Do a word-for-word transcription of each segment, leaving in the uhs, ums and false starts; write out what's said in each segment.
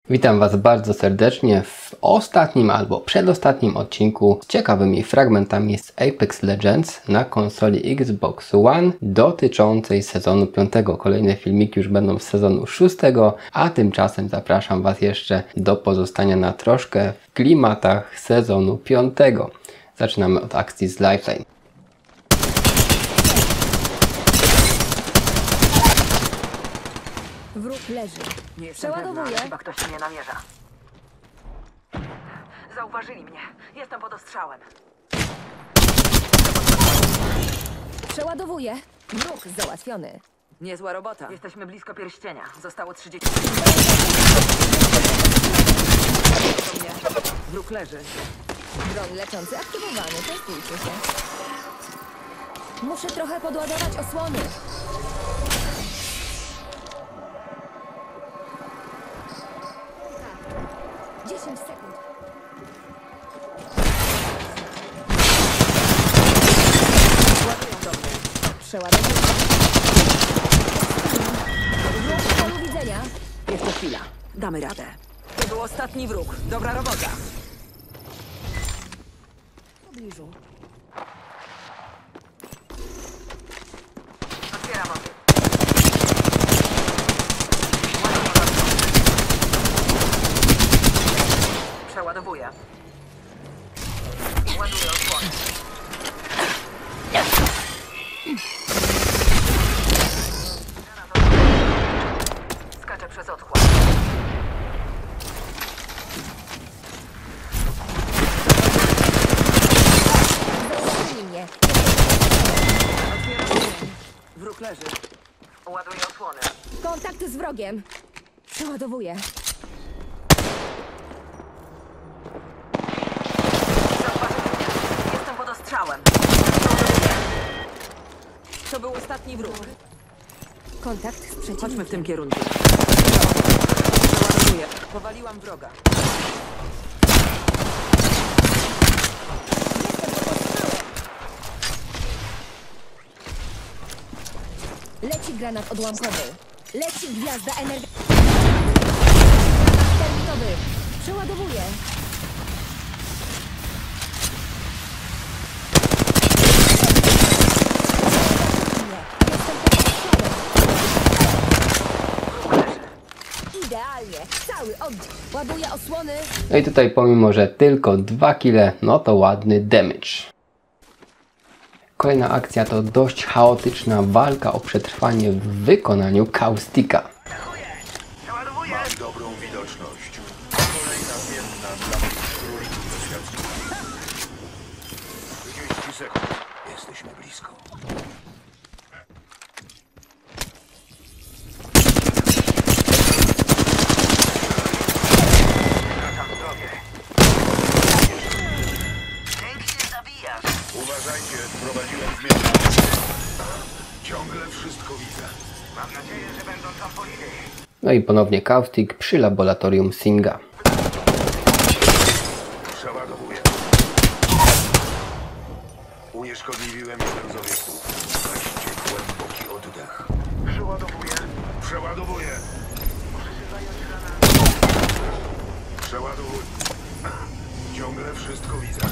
Witam Was bardzo serdecznie w ostatnim albo przedostatnim odcinku z ciekawymi fragmentami z Apex Legends na konsoli Xbox One dotyczącej sezonu piątego. Kolejne filmiki już będą z sezonu szóstego, a tymczasem zapraszam Was jeszcze do pozostania na troszkę w klimatach sezonu piątego. Zaczynamy od akcji z Lifeline. Wróg leży. Nie jestem Przeładowuję. pewna, chyba ktoś mnie namierza. Zauważyli mnie. Jestem pod ostrzałem. Przeładowuję. Wróg załatwiony. Niezła robota. Jesteśmy blisko pierścienia. Zostało trzydzieści. Wróg leży. Dron leczący aktywowany. Testujcie się. Muszę trochę podładować osłony. dziesięć sekund. Ładują do mnie. Przeładowuję. Wróg w polu widzenia. Jeszcze chwila. Damy radę. To był ostatni wróg. Dobra robota. W pobliżu. Otwieram ogień. Przeładowuję. Ładuję osłonę. Skaczę przez otchłań. Zauważyli mnie. Otwieram ogień. Wróg leży. Ładuję osłonę. Kontakt z wrogiem. Przeładowuję. Zauważyli mnie. Jestem pod ostrzałem. To był ostatni wróg. Kontakt z przeciwnikiem. Chodźmy w tym kierunku. Przeładowuję. Powaliłam wroga. Leci granat odłamkowy. Leci gwiazda energii. Terminowy. Przeładowuję. Jestem pod ostronem. Idealnie. Cały oddźwięk. Ładuję osłony. No i tutaj pomimo, że tylko dwa kile, no to ładny damage. Kolejna akcja to dość chaotyczna walka o przetrwanie w wykonaniu Caustica. Mam dobrą widoczność. Kolejna zmienna dla moich królików doświadczenia. trzydzieści sekund. Jesteśmy blisko. Wracam w drogę. Pięknie zabijasz. Uważajcie, prowadziłem zmianę. Ciągle wszystko widzę. Mam nadzieję, że będą tam polityki. No i ponownie Caustic przy laboratorium Singa. Przeładowuję. Unieszkodliwiłem jeden z obiektów. Weźcie głęboki oddech. Przeładowuję. Przeładowuję. Muszę się zająć granatą. Przeładowuję. Ciągle wszystko widzę.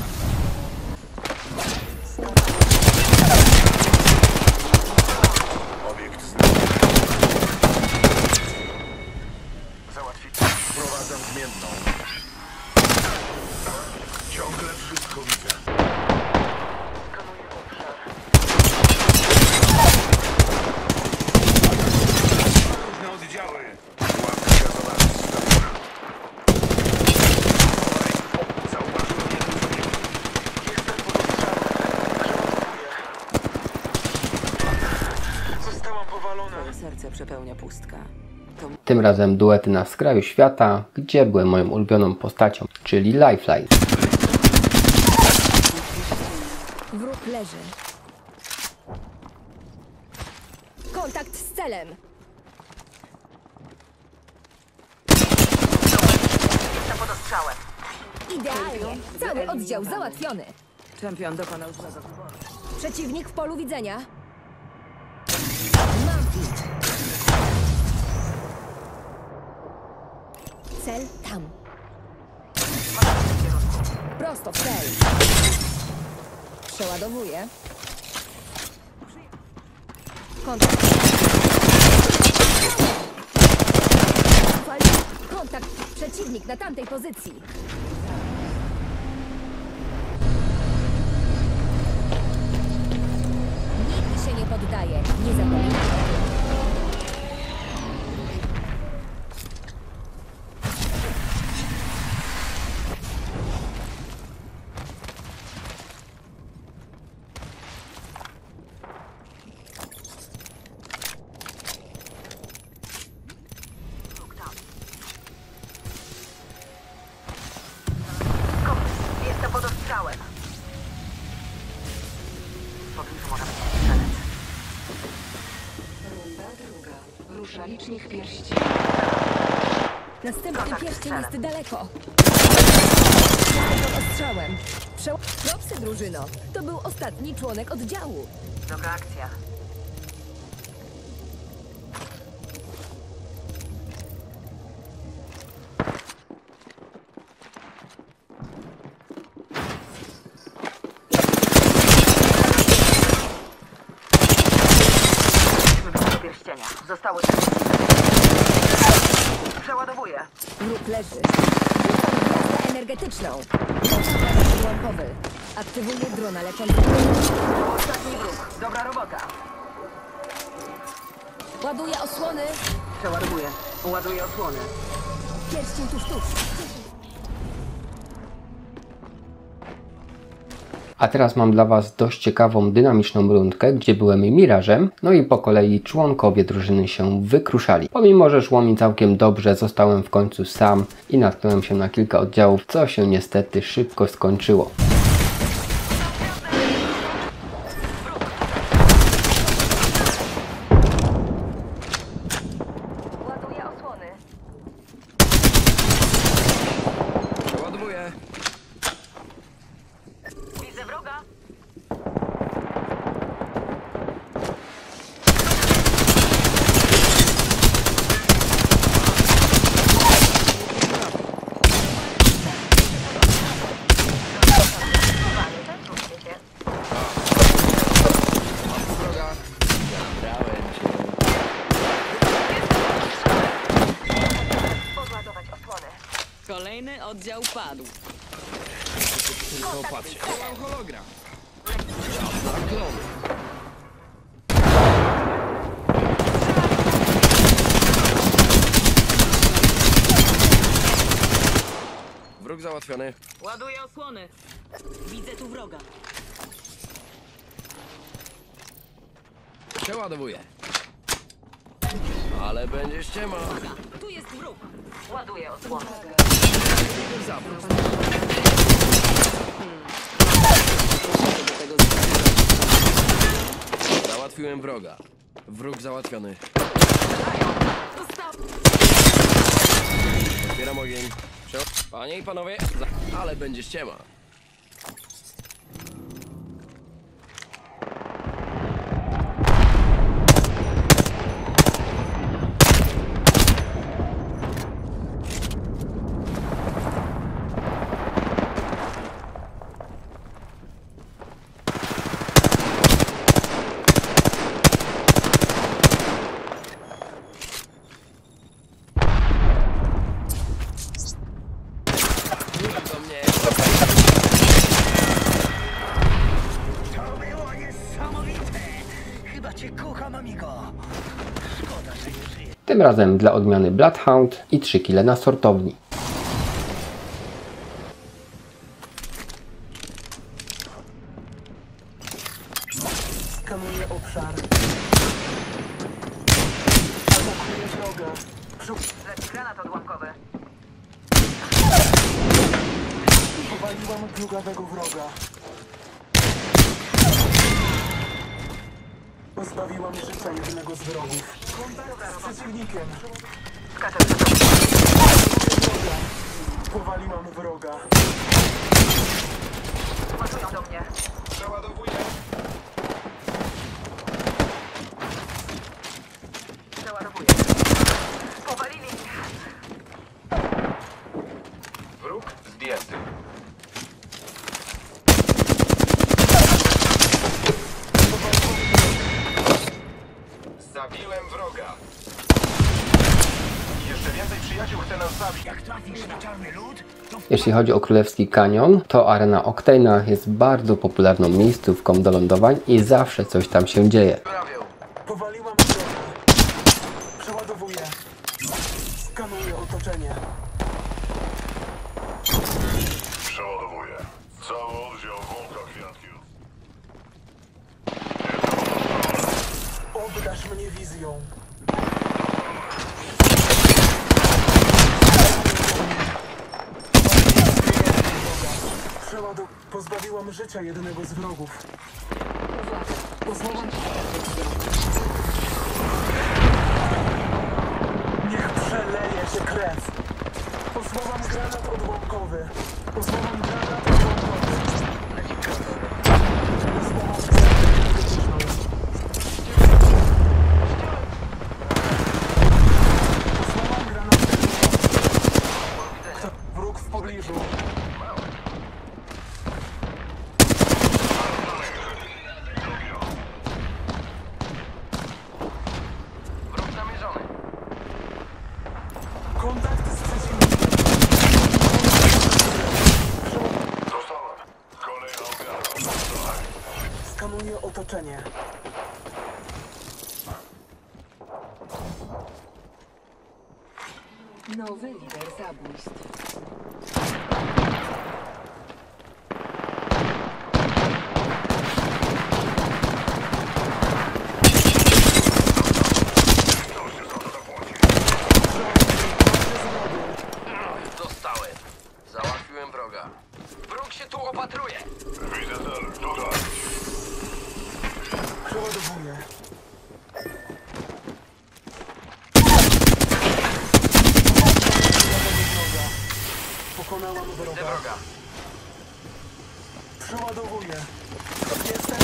Obiekt znany. Załatwić. Wprowadzam zmienną. Ciągle wszystko widzę. Skanuję obszar. Różne oddziały. Pułapka gazowa stawiona. Zauważyłem jeden z nich. Jestem pod obszarem. Przeładowuję. Zostałam powalona. Moje serce przepełnia pustka. To Tym razem duety na skraju świata, gdzie byłem moją ulubioną postacią, czyli Lifeline. Wróg leży. Kontakt z celem. jestem pod ostrzałem. Idealnie. Cały oddział załatwiony. Czempion dokonał złego wyboru. Przeciwnik w polu widzenia. Mam fit. Cel tam. Prosto w cel. Przeładowuję. Kontakt. Kontakt. Przeciwnik na tamtej pozycji. Nikt się nie poddaje. Nie zapominaj. Jestem pod ostrzałem. W pobliżu może być strzelec. Runda druga. Rusza licznik pierścieni. Następny pierścień jest daleko. Pod ostrzałem. Prze... Propsy, drużyno. To był ostatni członek oddziału. Dobra akcja. Do pierścienia. Zostały przeładowuję. Wróg leży. Rzucam gwiazdę energetyczną. Kontaktor odłamkowy. Aktywuję drona leczącego. Ostatni wróg. Dobra robota. Ładuję osłony. Przeładowuję. Ładuję osłony. Pierścień tuż, tuż. A teraz mam dla Was dość ciekawą, dynamiczną rundkę, gdzie byłem Mirażem, no i po kolei członkowie drużyny się wykruszali. Pomimo, że szło mi całkiem dobrze, zostałem w końcu sam i natknąłem się na kilka oddziałów, co się niestety szybko skończyło. Ładuję osłony. Ładuję. Widzę wroga. Wroga. Zabrałem cię. Podładować osłony. Kolejny oddział padł. Tylko patrzę. Mam hologram. Żadna klon. Wróg załatwiony. Ładuję osłony. Widzę tu wroga. Przeładowuję. Ale będzie ściema. Tu jest wróg. Ładuję osłony. Zapust. Do tego Załatwiłem wroga. Wróg załatwiony. Dostał. Otwieram ogień. Prze... Panie i panowie, za... ale będzie ściema. Do mnie. To było niesamowite! Chyba cię kocham, amigo. Szkoda, że nie żyję. Tym razem dla odmiany Bloodhound i trzy kile na sortowni. Skanuję obszar. Atakuję wroga. Leci granat odłamkowy. Powaliłam plugawego wroga. Pozbawiłam życia jednego z wrogów. Kontakt z przeciwnikiem. Skaczę przed tobą. Wroga. Powaliłam wroga. Ładują do mnie. Przeładowuję. Przeładowuję. Powalili mnie. Zauważyłem wroga. Jeszcze więcej przyjaciół chce nas zabić. Jak trafisz na czarny lód, to... Jeśli chodzi o Królewski Kanion, to arena Octane'a jest bardzo popularną miejscówką do lądowań i zawsze coś tam się dzieje. Powaliłam drogę. Przeładowuję. Skanuję otoczenie. Przeładowuję. Cały oddział wącha kwiatków. Obdasz mnie wizją. Przeładow... Pozbawiłam życia jednego z wrogów. Uwaga. Niech przeleje się krew. Posłałam granat odłamkowy. Posłałam granat odłamkowy. Posłałam granat energetyczną. Posłałam granat energetyczną. Kto? Wróg w pobliżu. Wróg namierzony. Kontakt z przeciwnikiem. Dostałem. Kolejna ofiara. Skanuję otoczenie. Nowy lider zabójstw. Dostałem. Załatwiłem wroga. Wróg się tu opatruje. Widzę cel. Tutaj. Przeładowuję. Pokonałam Widzę wroga. wroga. Przeładowuję. Jestem.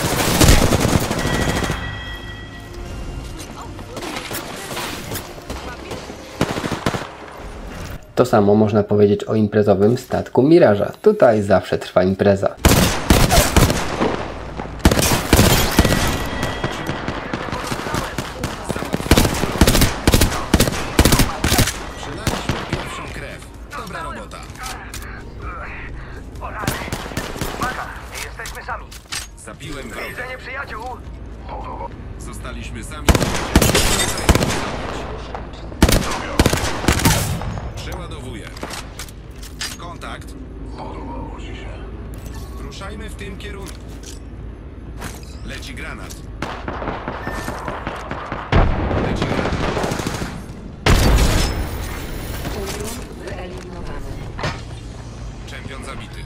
To samo można powiedzieć o imprezowym statku Miraża. Tutaj zawsze trwa impreza. Przylaliśmy pierwszą krew. Dobra robota. Uwaga, nie jesteśmy sami. Zabiłem wroga. Widzenie przyjaciół. Zostaliśmy sami. Przeładowuję. Kontakt. Podobało ci się. Ruszajmy w tym kierunku. Leci granat. Leci granat. Urząd wyeliminowany. Czempion zabity.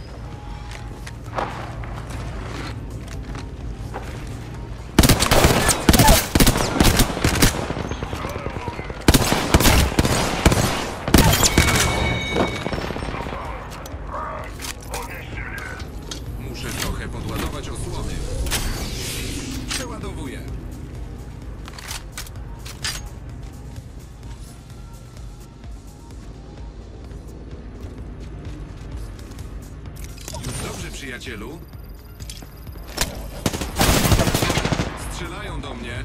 Muszę trochę podładować osłony. Przeładowuję. Dobrze, przyjacielu. Strzelają do mnie.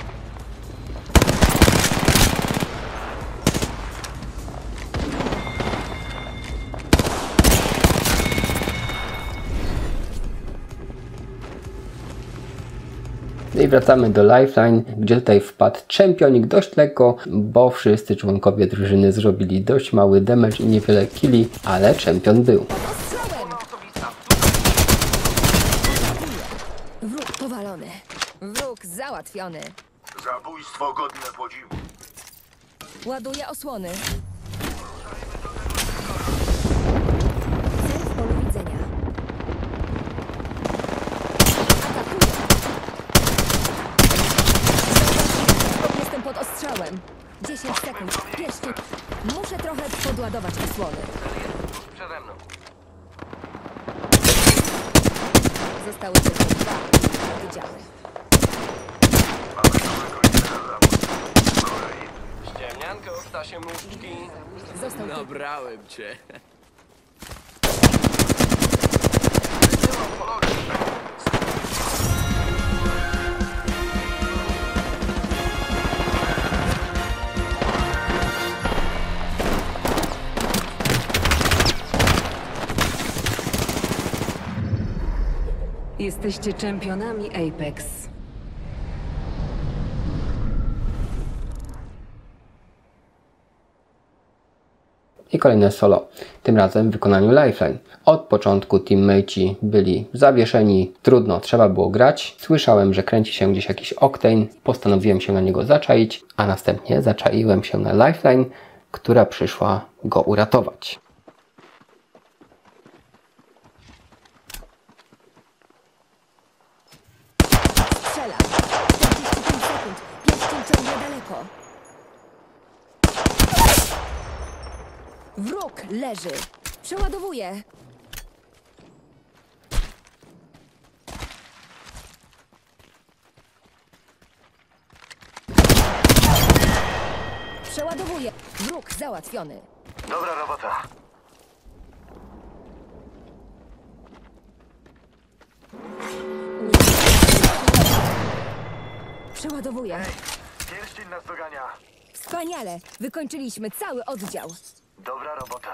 No i wracamy do Lifeline, gdzie tutaj wpadł czempionik dość lekko, bo wszyscy członkowie drużyny zrobili dość mały damage i niewiele killi, ale czempion był. Ostrzałem! Wróg powalony. Wróg załatwiony. Zabójstwo godne podziwu. Ładuję osłony. Cel w polu widzenia. Atakuję. Jestem pod ostrzałem. dziesięć sekund. Pieszcie. Muszę trochę podładować osłony. Przede mną. Zostały tylko dwa oddziały. Ściemnianko, ptasie muszczki. Został tylko Nabrałem cię. Jesteście czempionami Apex. I kolejne solo, tym razem w wykonaniu Lifeline. Od początku teammateci byli zawieszeni, trudno, trzeba było grać. Słyszałem, że kręci się gdzieś jakiś Octane, postanowiłem się na niego zaczaić, a następnie zaczaiłem się na Lifeline, która przyszła go uratować. Strzela. czterdzieści pięć sekund. Pierścień ciągle daleko. Wróg leży. Przeładowuję. Przeładowuję. Wróg załatwiony. Dobra robota. Przeładowuję. Pierścień nas dogania. Wspaniale. Wykończyliśmy cały oddział. Dobra robota.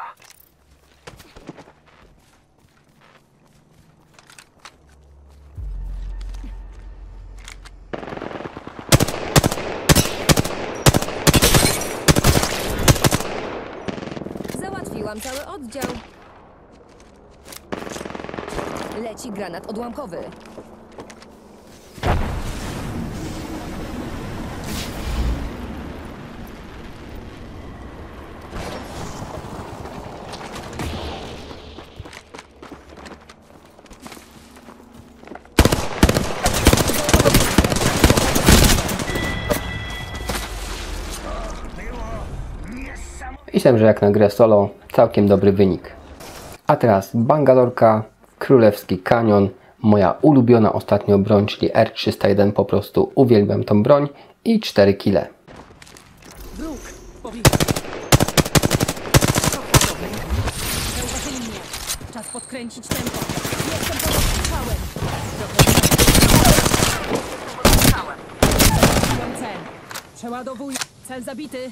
Załatwiłam cały oddział. Leci granat odłamkowy. Myślę, że jak na grę solo całkiem dobry wynik. A teraz Bangalorka, Królewski Kanion, moja ulubiona ostatnio broń, czyli R trzysta jeden, po prostu uwielbiam tą broń i cztery kile. Wróg! Powinien. Zauważyli mnie. Czas podkręcić tempo. Jestem pod ostrzałem. Zabiłem cel. Przeładowuję. Cel zabity.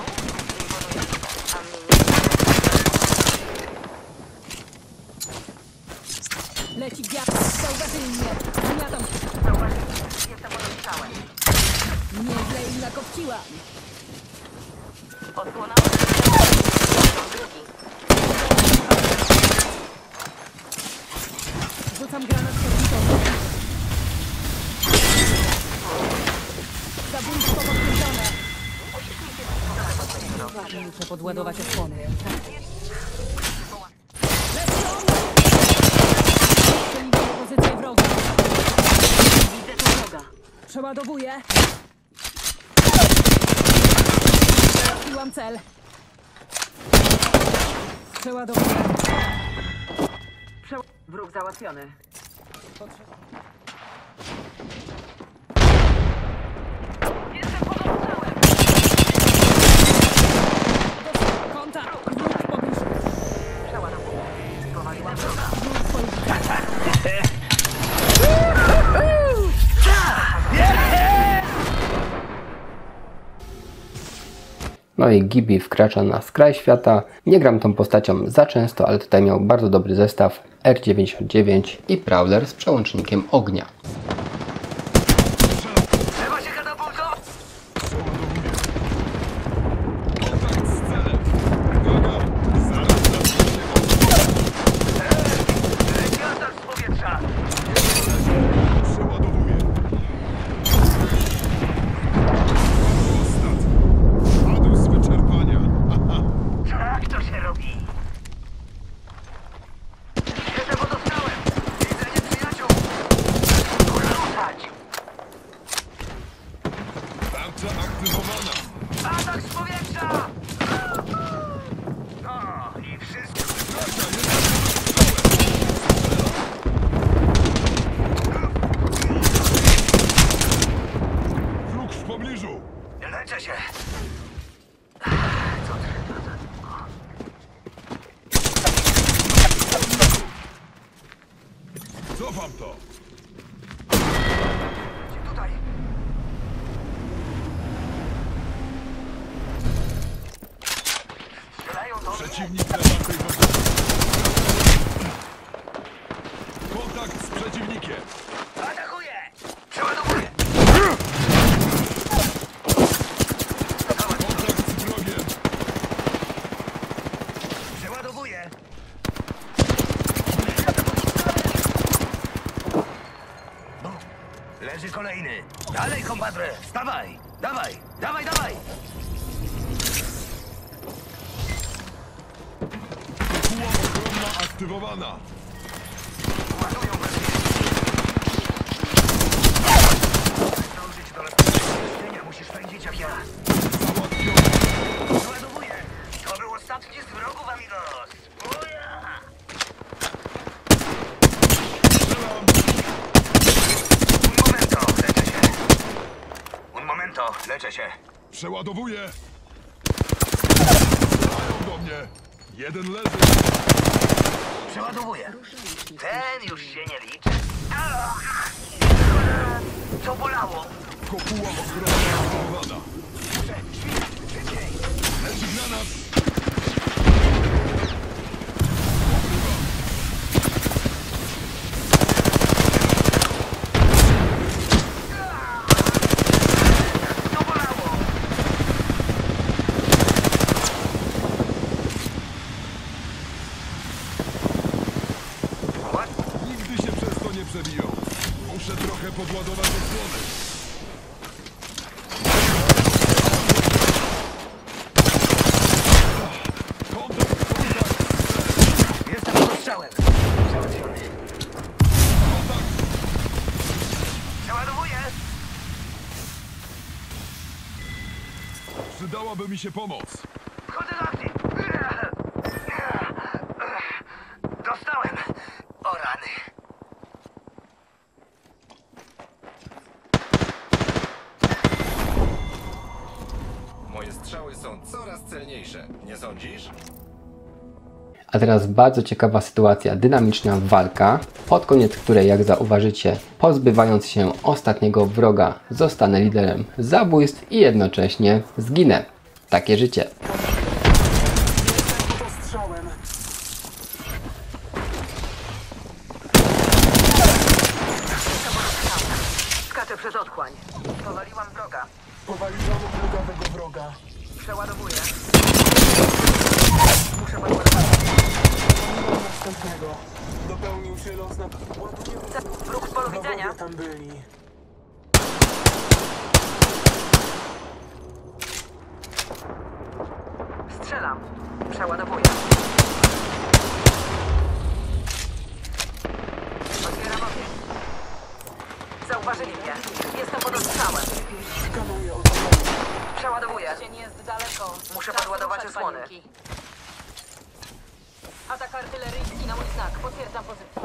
Leci gwiazd. Zauważyli mnie. Zmiatam. Jestem pod ostrzałem. Nieźle im nakopciłam. Osłona. Drugi. Rzucam granat serwitowy. Zabójstwo potwierdzone. Muszę podładować osłony. Przeliwuję pozycję wroga. Widzę tu wroga. Przeładowuję. Trafiłam cel. Przeładowuję. Prze... Wróg załatwiony. Jestem pod ostrzałem. Kontakt. Wróg w pobliżu. Przeładowuję. Powaliłam wroga. No i Gibi wkracza na skraj świata. Nie gram tą postacią za często, ale tutaj miał bardzo dobry zestaw R dziewięćdziesiąt dziewięć i Prowler z przełącznikiem ognia. Trzeba się katapultować! Leci atak z powietrza! Przeładowuję. Adus wyczerpania. Tak to się robi. Jestem pod ostrzałem. Widzę nieprzyjaciół. Ruszać. Tarcza aktywowana. Atak z powietrza! No i wszystko. Wróg w pobliżu. Leczę się. Co trzeba? Cofam to. Tutaj. Strzelają do mnie. Przeciwnik na waszej drodze. Kontakt z przeciwnikiem. leży kolejny. Dalej, kompadre, wstawaj! Dawaj, dawaj, dawaj! Kopuła ochronna aktywowana. Ładują zdążyć do lepszego. Musisz pędzić jak ja. Ładowuję. To był ostatni z wrogów, amigos. Uja! Un momento, leczę się. Un momento, leczę się. Przeładowuję. Strzelają do mnie. Jeden leży. Przeładowuję. Ten już się nie liczy. Co bolało? Kopuła ochronna aktywowana. Leży granat. Co bolało? Nigdy się przez to nie przebiją. Muszę trochę podładować osłony. Kontakt, kontakt. Jestem pod strzałem. Załatwiony. Kontakt. Przeładowuję. Przydałaby mi się pomoc. Wchodzę do akcji. Dostałem. O rany. Moje strzały są coraz celniejsze, nie sądzisz? A teraz bardzo ciekawa sytuacja, dynamiczna walka, pod koniec której, jak zauważycie, pozbywając się ostatniego wroga, zostanę liderem zabójstw i jednocześnie zginę. Takie życie. Pod ostrzałem. Skaczę przez otchłań. Powaliłam wroga. Powaliłam plugawego wroga. Przeładowuję. Muszę podładować. Powaliłam następnego. Dopełnił się los na... Ładuję... Wróg z polu widzenia. Wrogowie tam byli. Strzelam. Przeładowuję. Otwieram ogień. Zauważyli mnie. Jestem pod ostrzałem. Skanuję otoczenie. Przeładowuję. Nie jest daleko. Muszę podładować osłony. Atak artyleryjski na mój znak. Potwierdzam pozycję.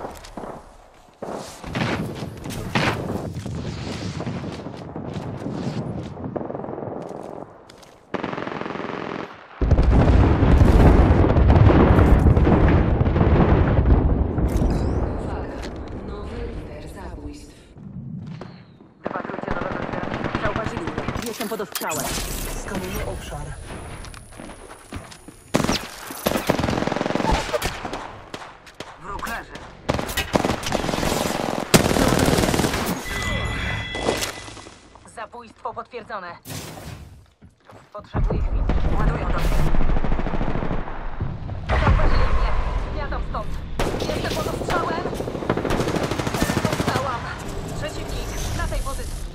Uwaga, nowy lider zabójstw. Wypatrujcie nowego lidera. Zauważyli mnie. Jestem pod ostrzałem. Skanuję obszar. Wróg leży. Zabójstwo potwierdzone. Potrzebuję chwili. Ładują do mnie. Zauważyli mnie. Zmiatam stąd. Jestem pod ostrzałem. Dostałam. Przeciwnik na tej pozycji.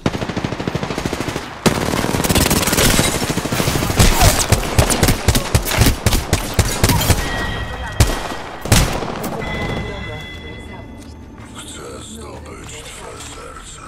Chcę zdobyć twe serce.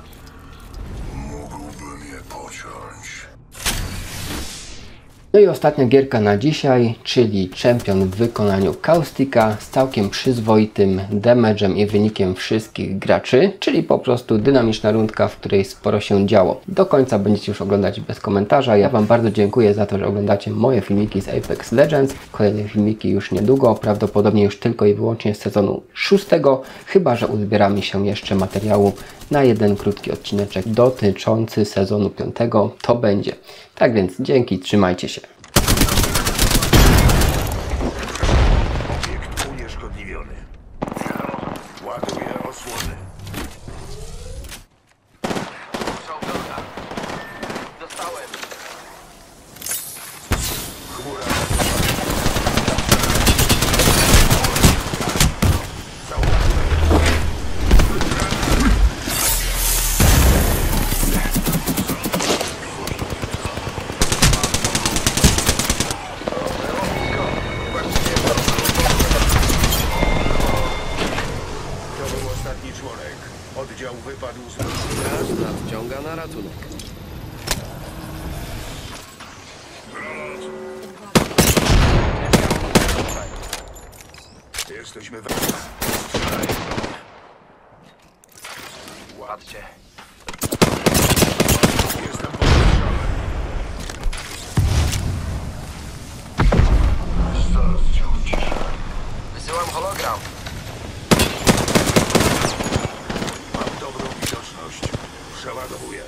Mógłbym je pociąć. No i ostatnia gierka na dzisiaj, czyli Champion w wykonaniu Caustica z całkiem przyzwoitym damage'em i wynikiem wszystkich graczy, czyli po prostu dynamiczna rundka, w której sporo się działo. Do końca będziecie już oglądać bez komentarza. Ja Wam bardzo dziękuję za to, że oglądacie moje filmiki z Apex Legends. Kolejne filmiki już niedługo, prawdopodobnie już tylko i wyłącznie z sezonu szóstego, chyba że uzbiera mi się jeszcze materiału na jeden krótki odcineczek dotyczący sezonu piątego. To będzie. Tak więc dzięki, trzymajcie się. Obiekt unieszkodliwiony. Ładuję osłony. Strzał wroga. Dostałem. Chmura. wpadł z Straż nadciąga na ratunek. Jesteśmy w... Ładźcie. Jestem pod strzałem. Zaraz cię uciszę. Wysyłam hologram. Mam dobrą widoczność. Przeładowuję.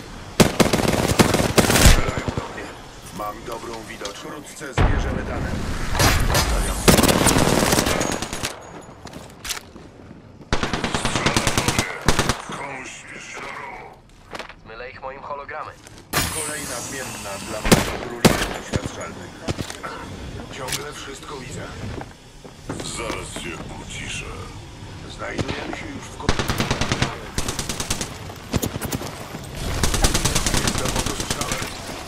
Strzelają do mnie. Mam dobrą widoczność. Wkrótce zbierzemy dane. Stawiam. Komuś spiesz. Zmylę ich moim hologramem. Kolejna zmienna dla patruli doświadczalnych. Ciągle wszystko widzę. Zaraz się uciszę. Znajdujemy się już w ko... Jestem pod ostrzałem.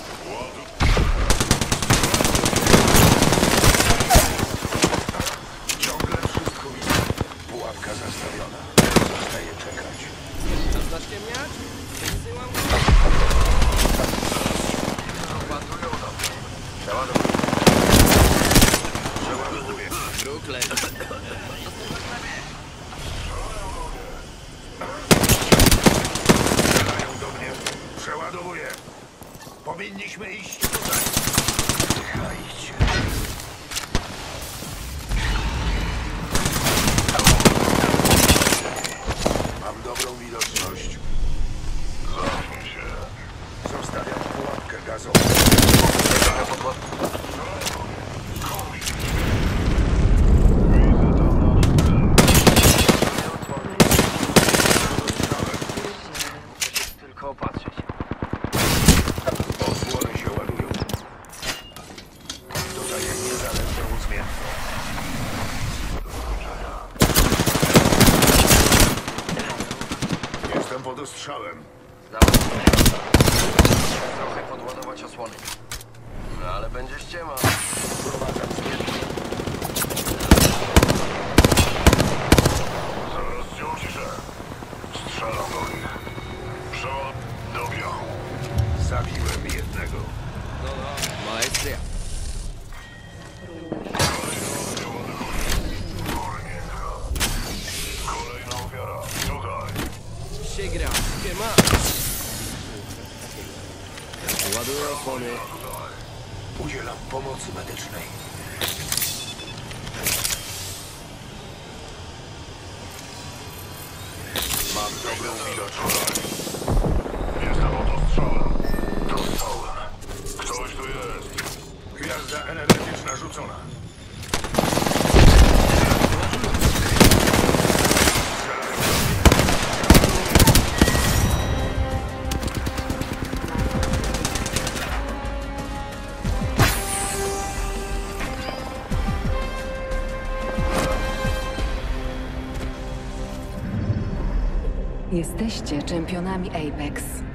Ciągle wszystko widzę. Pułapka zastawiona. Zostaje czekać. Zaczynasz ciemniać? Wysyłam Opatrują do mnie. Przeładowuję. Przeładowuję. Druk leży. Strzelają do mnie. Przeładowuję. Powinniśmy iść tutaj. Czekajcie. Mam dobrą widoczność. Zamknij się. Zostawiam pułapkę gazową. Tylko opatrzyć. Osłony się ładują. Dodaję niezależną zmienną. Jestem pod ostrzałem. Trochę podładować osłony. No ale będzie ściema. Wprowadzam zmienną. Zaraz się uciszę. Strzelam do nich. Przód do biału. Zabiłem jednego. No no, maestria. Kolejna ofiara. Tutaj. Się gra. Gdzie ma? Ładuję osłony. Udzielam pomocy medycznej. Mam dobrą widoczność. Jestem pod ostrzałem. Dostałem. Ktoś tu jest. Gwiazda energetyczna rzucona. Jesteście czempionami Apex.